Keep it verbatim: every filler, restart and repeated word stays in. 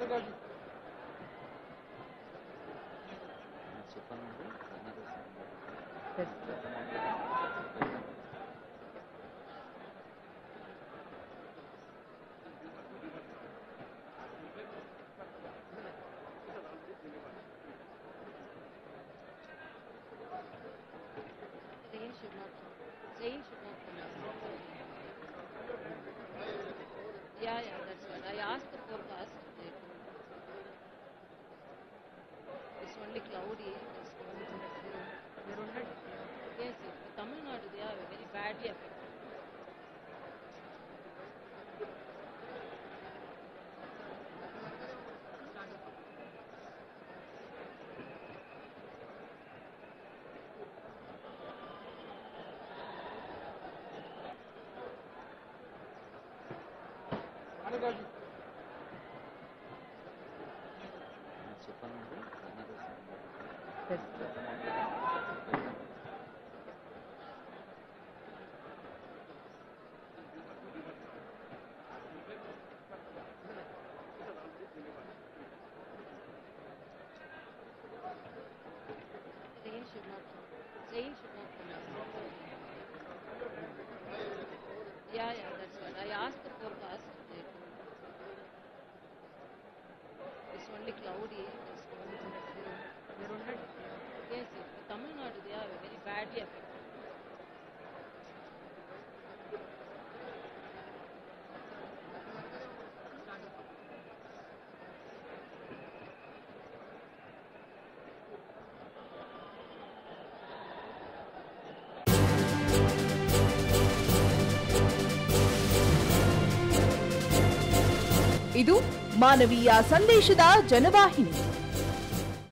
Rain should not rain should not come out. Yeah, yeah, that's what I asked the forecast. They told it's only cloudy. There's no rain. Yes, yes. But Tamil Nadu, they are very badly affected. Rain should not rain should not come out. Yeah, yeah, that's what I asked the forecast. They told it's only cloudy. There's no rain. Yes, yes. But Tamil Nadu, they are very badly affected. ಇದು ಮಾನವೀಯ ಸಂದೇಶದ ಜನವಾಹಿನಿ.